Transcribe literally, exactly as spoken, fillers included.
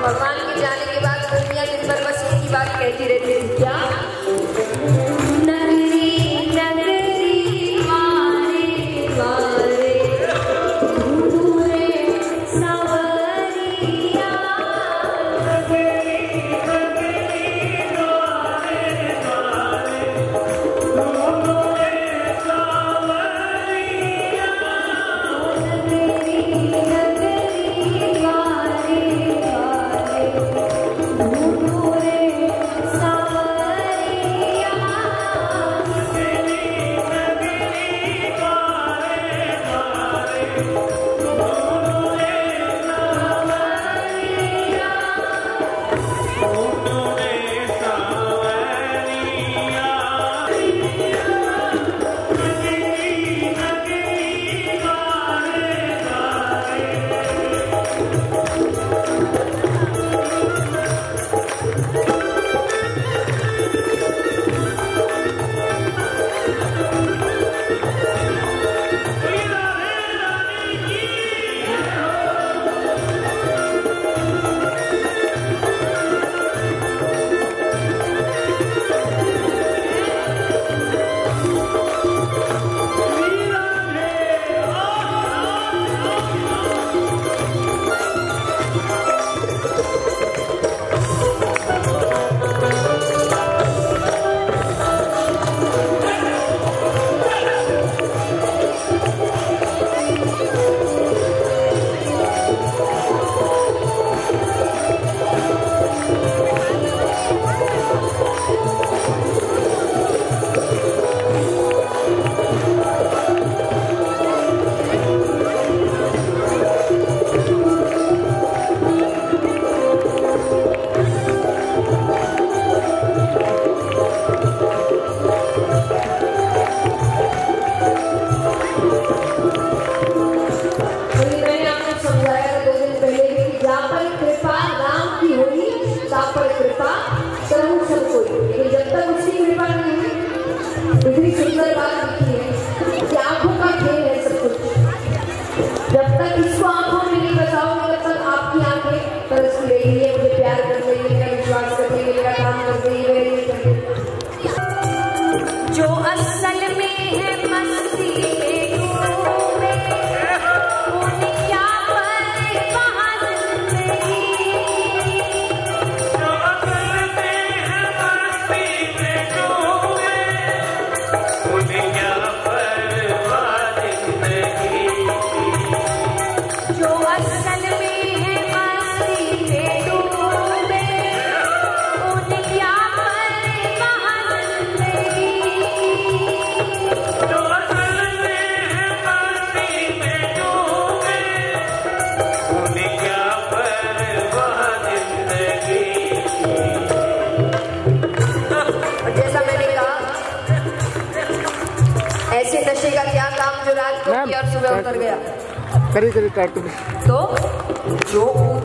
भगवान के जाने के बाद दुनिया दिन भर बस एक ही बात कहती रहती है, क्या कृपा करूं सब कोई, लेकिन जब तक उसकी कृपा नहीं हुई, इतनी सुंदर बात लिखी है कि आंखों का खेल है सब कुछ। जब तक इसको आंखों में नहीं बचाओगे तब तक आपकी आंखें तरस रही है, मुझे प्यार कर रही है, मेरा विश्वास कर रही है, मेरा काम कर रही है, मेरे कर रही है। जो असल में है मस्ती ऐसे नशे का क्या काम जो रात को किया और सुबह उतर गया। करी करी काट तो जो